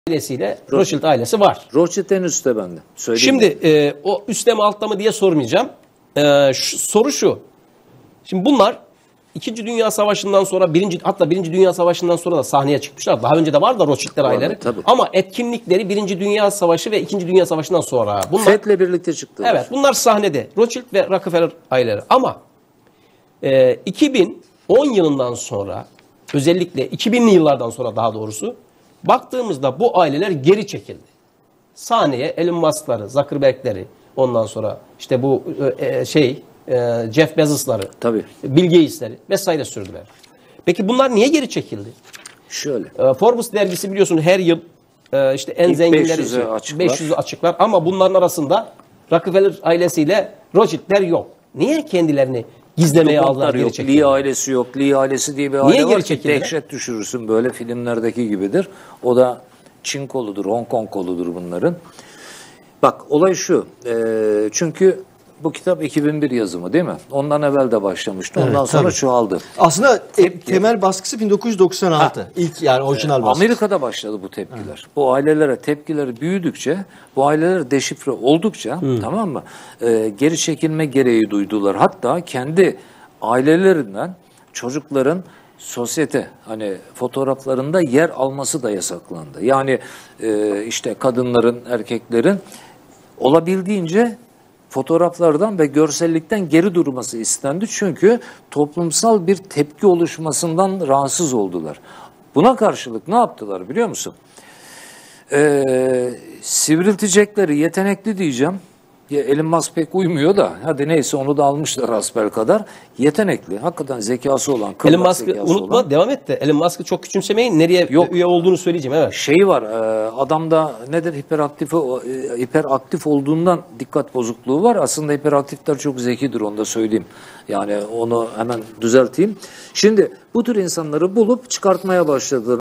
ailesiyle Rothschild ailesi var. Rothschild en üstte bende. Söyleyeyim Şimdi o üstte mi altta mı diye sormayacağım. Soru şu. Şimdi bunlar İkinci Dünya Savaşı'ndan sonra hatta Birinci Dünya Savaşı'ndan sonra da sahneye çıkmışlar. Daha önce de vardı da Rothschild'ler aileleri. Ama etkinlikleri Birinci Dünya Savaşı ve İkinci Dünya Savaşı'ndan sonra. FET'le birlikte çıktılar. Evet, bunlar sahnede. Rothschild ve Rockefeller aileleri. Ama 2010 yılından sonra, özellikle 2000'li yıllardan sonra daha doğrusu, baktığımızda bu aileler geri çekildi. Sahneye Elon Musk'ları, Zuckerberg'leri, ondan sonra işte bu Jeff Bezos'ları, Bill Gates'leri vesaire sürdüler. Peki bunlar niye geri çekildi? Şöyle. Forbes dergisi biliyorsun her yıl işte en zenginleri 500'ü açıklar ama bunların arasında Rockefeller ailesiyle Rothschild'ler yok. Niye kendilerini gizlemeye aldılar, geri çekildiler? Lee ailesi yok. Lee ailesi diye bir aile var ki dehşet düşürürsün, böyle filmlerdeki gibidir. O da Çin koludur, Hong Kong koludur bunların. Bak olay şu. Çünkü bu kitap 2001 yazımı değil mi? Ondan evvel de başlamıştı. Ondan sonra çoğaldı. Aslında temel baskısı 1996. İlk yani orijinal baskısı. Amerika'da başladı bu tepkiler. Bu ailelere tepkileri büyüdükçe, bu aileler deşifre oldukça, tamam mı? Geri çekilme gereği duydular. Hatta kendi ailelerinden çocukların sosyete fotoğraflarında yer alması da yasaklandı. Yani işte kadınların, erkeklerin olabildiğince fotoğraflardan ve görsellikten geri durması istendi. Çünkü toplumsal bir tepki oluşmasından rahatsız oldular. Buna karşılık ne yaptılar biliyor musun? Sivriltecekleri yetenekli diyeceğim. Elon Musk pek uymuyor da, hadi neyse onu da almışlar hasbelkader. Yetenekli, hakikaten zekası olan, Elon Musk'ı unutma, olan. Devam et de Elon Musk'ı çok küçümsemeyin. Nereye üye olduğunu söyleyeceğim. Evet. Şey var, adamda nedir, hiperaktif olduğundan dikkat bozukluğu var. Aslında hiperaktifler çok zekidir, onu da söyleyeyim. Yani onu hemen düzelteyim. Şimdi bu tür insanları bulup çıkartmaya başladılar.